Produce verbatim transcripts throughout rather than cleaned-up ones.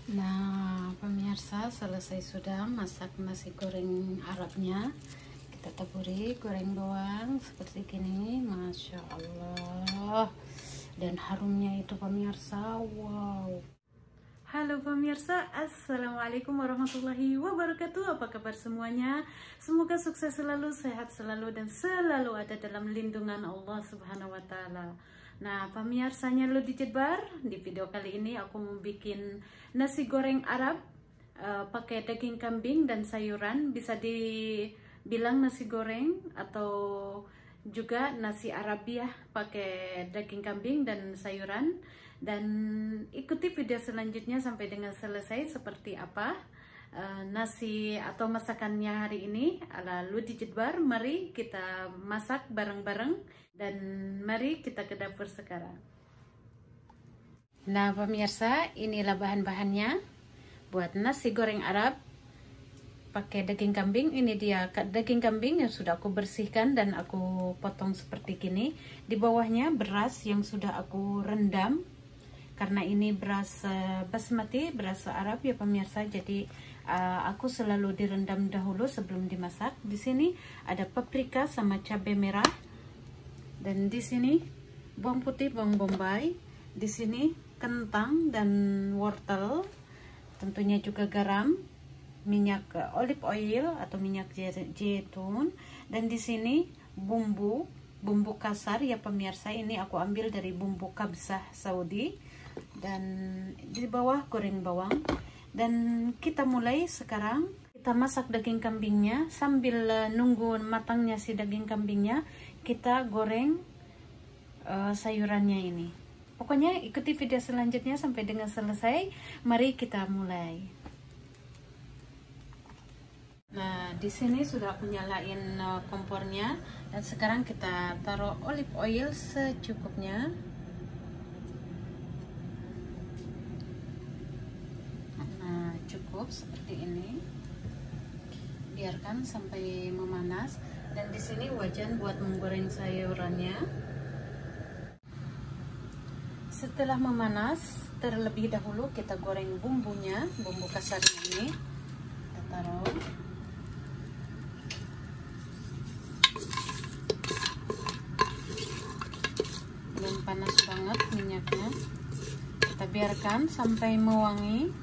Nah, pemirsa, selesai sudah masak nasi goreng Arabnya. Kita taburi goreng bawang seperti gini, masya Allah. Dan harumnya itu pemirsa, wow. Halo pemirsa, assalamualaikum warahmatullahi wabarakatuh. Apa kabar semuanya? Semoga sukses selalu, sehat selalu, dan selalu ada dalam lindungan Allah Subhanahu wa Ta'ala. Nah, pemirsanya Lo Digit Bar, di video kali ini aku mau bikin nasi goreng Arab uh, pakai daging kambing dan sayuran. Bisa dibilang nasi goreng atau juga nasi Arabiah pakai daging kambing dan sayuran. Dan ikuti video selanjutnya sampai dengan selesai seperti apa uh, nasi atau masakannya hari ini ala Lo Digit Bar. Mari kita masak bareng-bareng. Dan mari kita ke dapur sekarang. Nah pemirsa, inilah bahan-bahannya buat nasi goreng Arab pakai daging kambing. Ini dia daging kambing yang sudah aku bersihkan dan aku potong seperti gini. Di bawahnya beras yang sudah aku rendam, karena ini beras uh, basmati, beras Arab ya pemirsa. Jadi uh, aku selalu direndam dahulu sebelum dimasak. Di sini ada paprika sama cabai merah. Dan di sini bawang putih, bawang bombay, di sini kentang dan wortel, tentunya juga garam, minyak olive oil atau minyak zaitun, dan di sini bumbu, bumbu kasar ya pemirsa. Ini aku ambil dari bumbu kabsah Saudi. Dan di bawah goreng bawang. Dan kita mulai sekarang. Kita masak daging kambingnya. Sambil nunggu matangnya si daging kambingnya, kita goreng uh, sayurannya ini. Pokoknya ikuti video selanjutnya sampai dengan selesai. Mari kita mulai. Nah, di sini sudah aku nyalain uh, kompornya, dan sekarang kita taruh olive oil secukupnya. Nah, cukup seperti ini. Biarkan sampai memanas. Dan di sini wajan buat menggoreng sayurannya. Setelah memanas, terlebih dahulu kita goreng bumbunya, bumbu kasar ini. Kita taruh. Belum panas banget minyaknya. Kita biarkan sampai mewangi.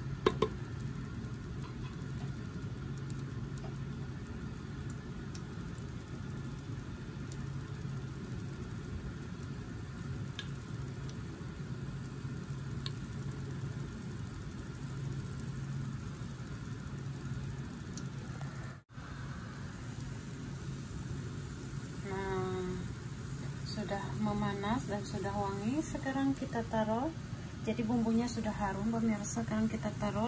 Sudah memanas dan sudah wangi. Sekarang kita taruh. Jadi bumbunya sudah harum pemirsa. Sekarang kita taruh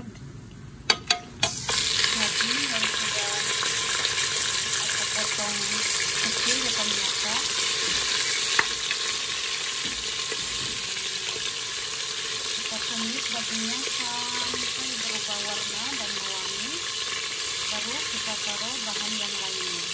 daging yang sudah aku potong kecil ya pemirsa. Kita tumis dagingnya sampai berubah warna dan mewangi. Baru kita taruh bahan yang lainnya.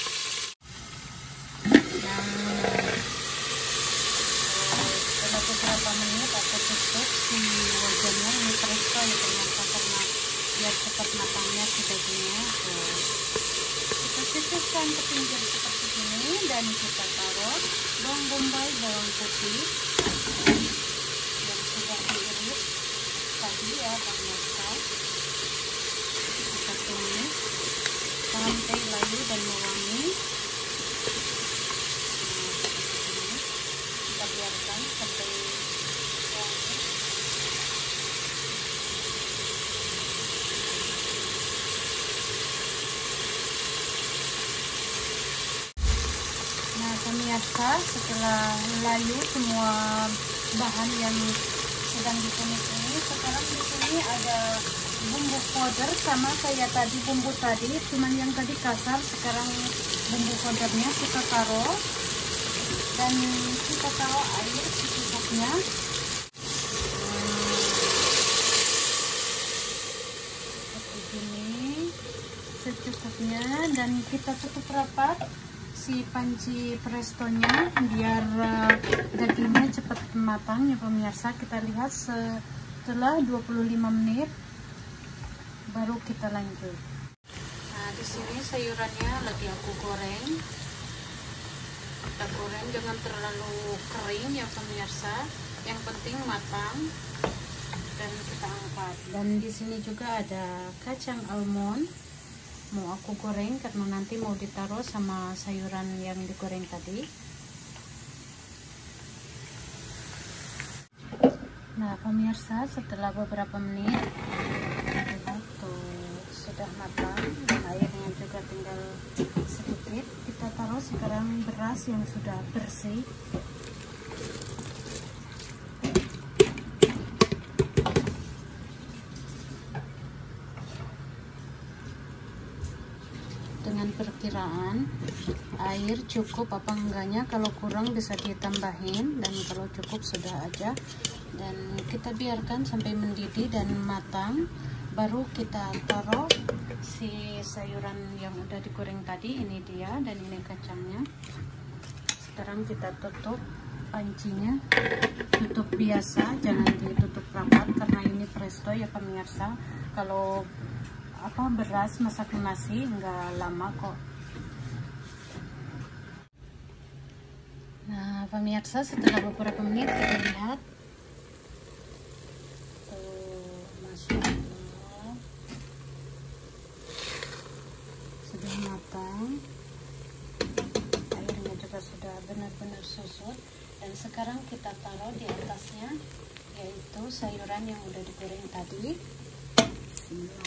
Beberapa menit atau tutup si wajannya ini presto ya ternyata, karena biar cepat matangnya si dagingnya. Tuh. Kita sisihkan ke pinggir seperti ini dan kita taruh bawang bombay, bawang putih yang sudah diiris tadi ya pemirsa. Kita tumis sampai layu dan mewangi. Nah, kita biarkan sampai pemirsa, setelah layu semua bahan yang sedang ditumis ini, sekarang di sini ada bumbu powder sama kayak tadi bumbu tadi, cuman yang tadi kasar. Sekarang bumbu powdernya kita taruh dan kita taruh air secukupnya. Seperti ini secukupnya, dan kita tutup rapat si panci prestonya biar uh, dagingnya cepat matang ya pemirsa. Kita lihat setelah dua puluh lima menit baru kita lanjut. Nah, di sini sayurannya lagi aku goreng. Kita goreng jangan terlalu kering ya pemirsa, yang penting matang. Dan kita angkat. Dan di sini juga ada kacang almond, mau aku goreng karena nanti mau ditaruh sama sayuran yang digoreng tadi. Nah pemirsa, setelah beberapa menit tuh sudah matang dan airnya juga tinggal sedikit. Kita taruh sekarang beras yang sudah bersih. Dengan perkiraan air cukup apa enggaknya, kalau kurang bisa ditambahin, dan kalau cukup sudah aja. Dan kita biarkan sampai mendidih dan matang, baru kita taruh si sayuran yang udah digoreng tadi. Ini dia, dan ini kacangnya. Sekarang kita tutup pancinya, tutup biasa, jangan ditutup rapat karena ini presto ya pemirsa. Kalau apa beras masak nasi nggak lama kok. Nah pemirsa, setelah beberapa menit kita lihat tuh, masya Allah sudah matang, airnya juga sudah benar-benar susut. Dan sekarang kita taruh di atasnya yaitu sayuran yang udah digoreng tadi. Bismillah.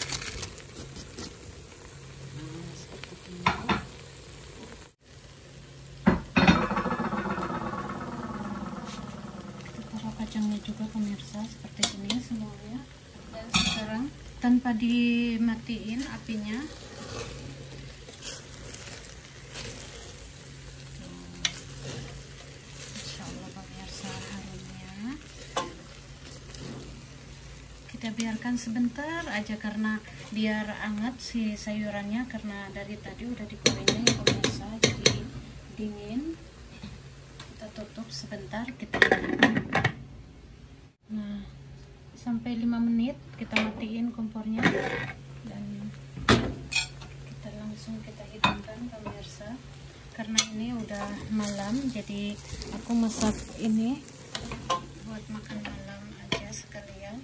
Kacangnya juga pemirsa seperti ini semuanya. Dan sekarang tanpa dimatiin apinya, Insya Allah pemirsa, harumnya kita biarkan sebentar aja karena biar hangat si sayurannya, karena dari tadi udah digorengnya ya pemirsa, jadi dingin. Kita tutup sebentar, kita nah sampai lima menit kita matiin kompornya dan kita langsung kita hidangkan pemirsa. Karena ini udah malam, jadi aku masak ini buat makan malam aja sekalian.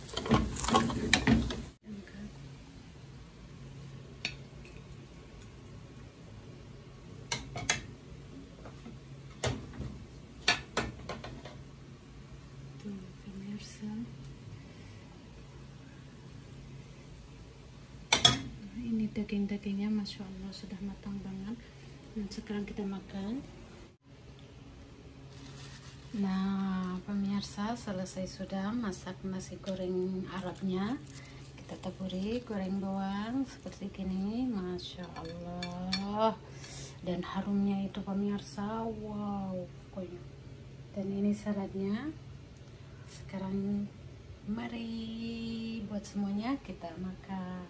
Ini daging-dagingnya masya Allah sudah matang banget. Dan sekarang kita makan. Nah pemirsa, selesai sudah masak nasi goreng Arabnya. Kita taburi goreng bawang seperti gini, masya Allah. Dan harumnya itu pemirsa, wow pokoknya. Dan ini saladnya. Sekarang mari buat semuanya kita makan.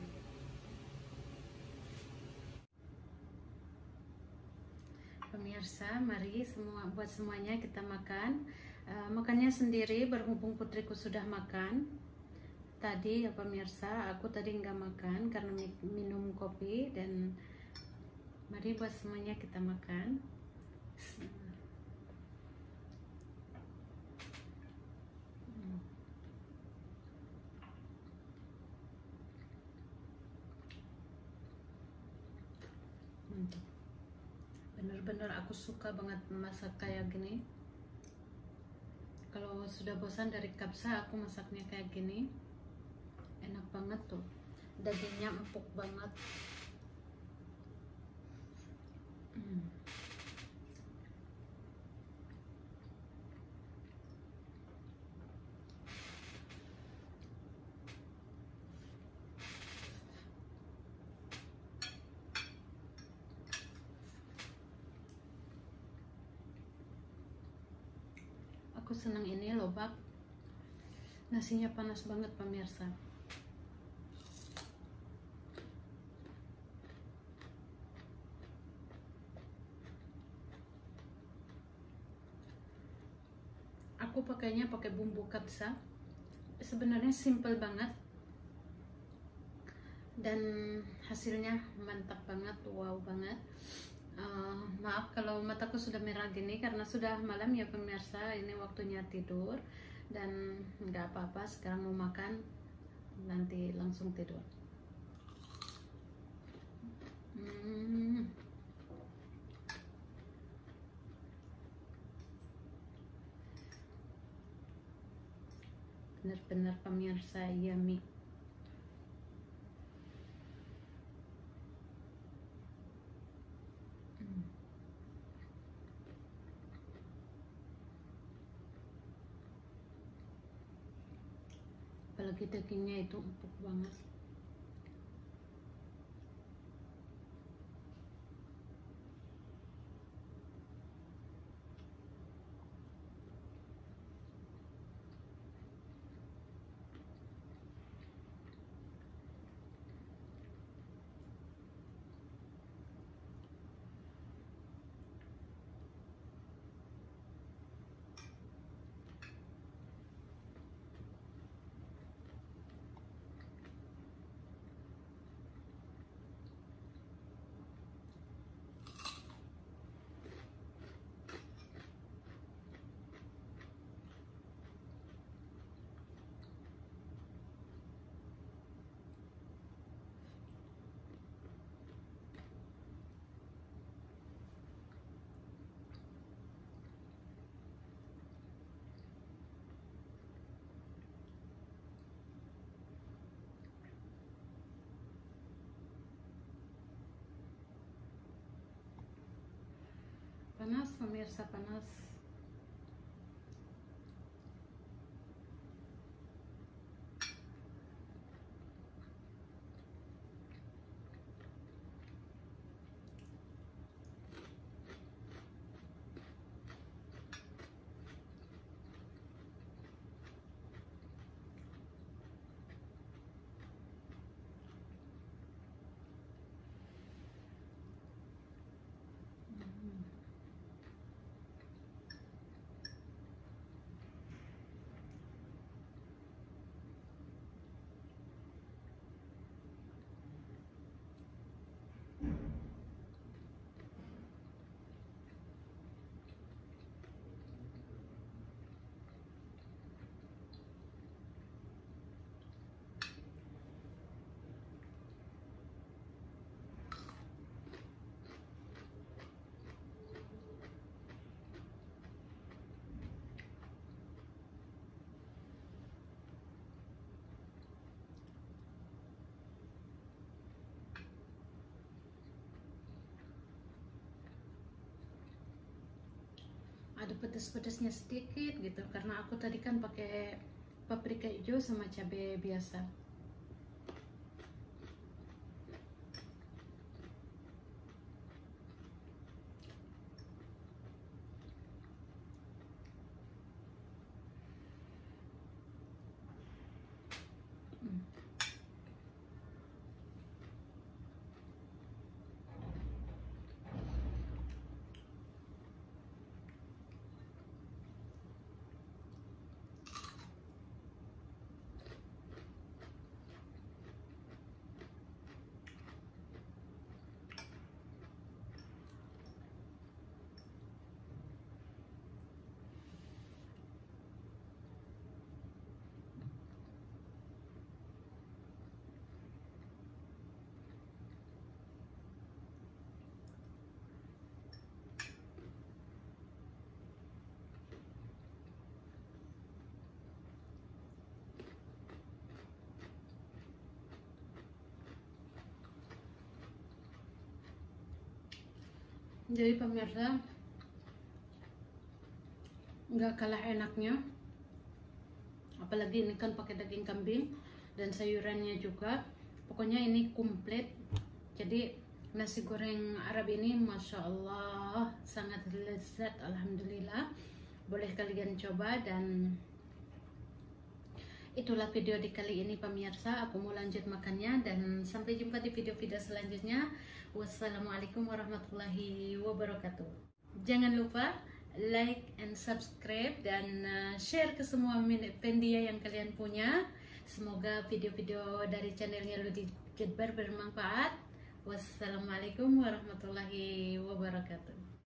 Pemirsa, mari semua buat semuanya kita makan. Uh, makannya sendiri, berhubung putriku sudah makan tadi ya pemirsa. Aku tadi nggak makan karena minum kopi. Dan mari buat semuanya kita makan. Mantap. Bener-bener aku suka banget masak kayak gini. Kalau sudah bosan dari kapsa, aku masaknya kayak gini. Enak banget tuh. Dagingnya empuk banget. Hmm. Aku senang ini lobak. Nasinya panas banget pemirsa. Aku pakainya pakai bumbu kapsa. Sebenarnya simple banget. dan hasilnya mantap banget, wow banget. Uh, maaf kalau mataku sudah merah gini karena sudah malam ya pemirsa, ini waktunya tidur dan nggak apa-apa, sekarang mau makan nanti langsung tidur. hmm. Benar-benar pemirsa yummy. hmm. Apalagi dagingnya itu empuk banget. Panas pemirsa, panas. Ada pedas-pedasnya sedikit gitu karena aku tadi kan pakai paprika hijau sama cabai biasa. hmm. Jadi pemirsa, nggak kalah enaknya, apalagi ini kan pakai daging kambing dan sayurannya juga, pokoknya ini komplit. Jadi nasi goreng Arab ini Masya Allah sangat lezat, alhamdulillah. Boleh kalian coba. Dan itulah video di kali ini pemirsa, aku mau lanjut makannya dan sampai jumpa di video-video selanjutnya. Wassalamualaikum warahmatullahi wabarakatuh. Jangan lupa like and subscribe dan uh, share ke semua pendia yang kalian punya Semoga video-video dari channelnya Ludi Jedbar bermanfaat. Wassalamualaikum warahmatullahi wabarakatuh.